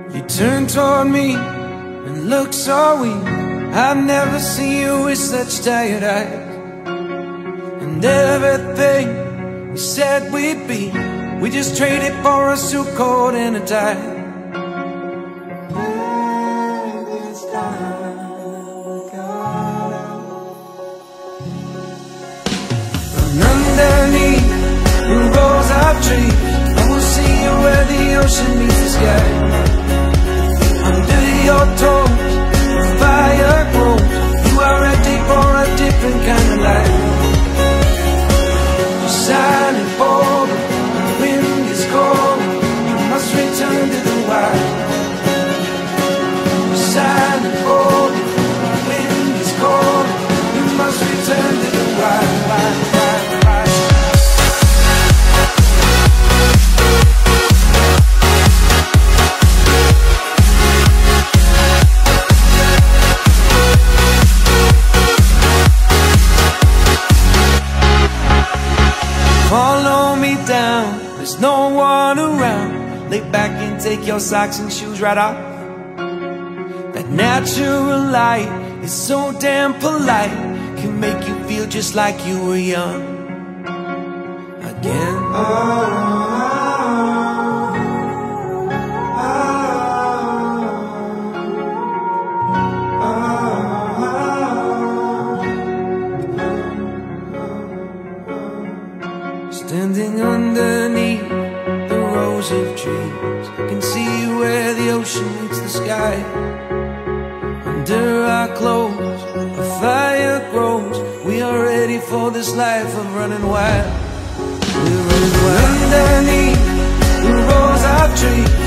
You turned toward me and looked so weak. I've never seen you with such tired eyes. And everything we said we'd be, we just traded for a suit coat and a tie. And underneath the rows of trees, I will see you where the ocean meets the sky. Under your toes, the fire grows. You are ready for a different kind of life. You're silent bold, the wind is cold. You must return to the wild. You're silent bold, the wind is cold. You must return to the wild, wild, wild, wild. Follow me down, there's no one around. Lay back and take your socks and shoes right off. That natural light is so damn polite, can make you feel just like you were young again. Standing underneath the rows of trees, I can see where the ocean meets the sky. Under our clothes, a fire grows. We are ready for this life of running wild. We're running wild. Underneath the rows of trees,